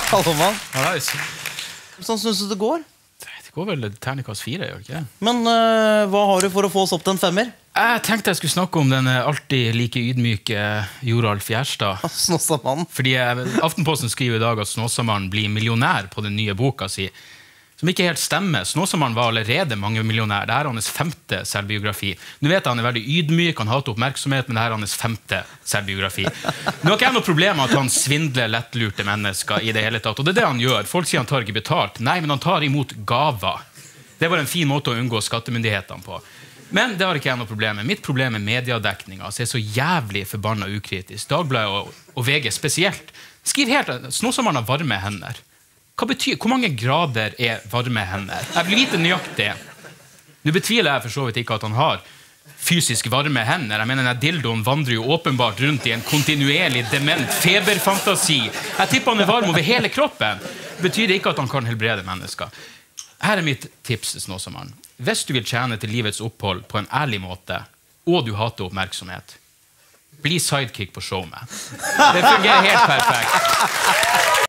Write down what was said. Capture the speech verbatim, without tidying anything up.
Hallo, mann. Hallais. Sånn synes du det går? Det går vel terningkast fire, gjør det ikke? Men uh, hva har du for å få oss opp til en femmer? Jeg tenkte jeg skulle snakke om den alltid like ydmyke Joralf Gjerstad. Snåsamannen. Fordi jeg, Aftenposten skriver i dag at Snåsamannen blir millionær på den nye boka si. Som ikke helt stemmer. Snåsamannen var allerede mange millionær. Dette er hans femte selvbiografi. Nå vet jeg han er veldig ydmyk, han hater oppmerksomhet, men dette er hans femte selvbiografi. Nå har ikke jeg noe problem med at han svindler lettlurte mennesker i det hele tatt. Og det er det han gjør. Folk sier han tar ikke betalt. Nei, men han tar imot gaver. Det var en fin måte å unngå skattemyndighetene på. Men det har ikke jeg noe problem med. Mitt problem er mediedekninga, så er så jævlig forbannet ukritisk. Dagbladet og, og V G spesielt. Skriv helt, Snåsamannen har varme hender. Hva betyr, hvor mange grader er varme hender? Jeg vil vite nøyaktig. Nå betviler jeg for så vidt ikke at han har fysisk varme hender. Jeg mener, denne dildoen vandrer jo åpenbart rundt i en kontinuerlig dement feberfantasi. Jeg tipper han er varm over hele kroppen. Det betyr ikke at han kan helbrede mennesker. Her er mitt tips til Snåsamannen. Hvis du vil tjene til livets opphold på en ærlig måte, og du hater oppmerksomhet, bli sidekick på showet. Det fungerer helt perfekt.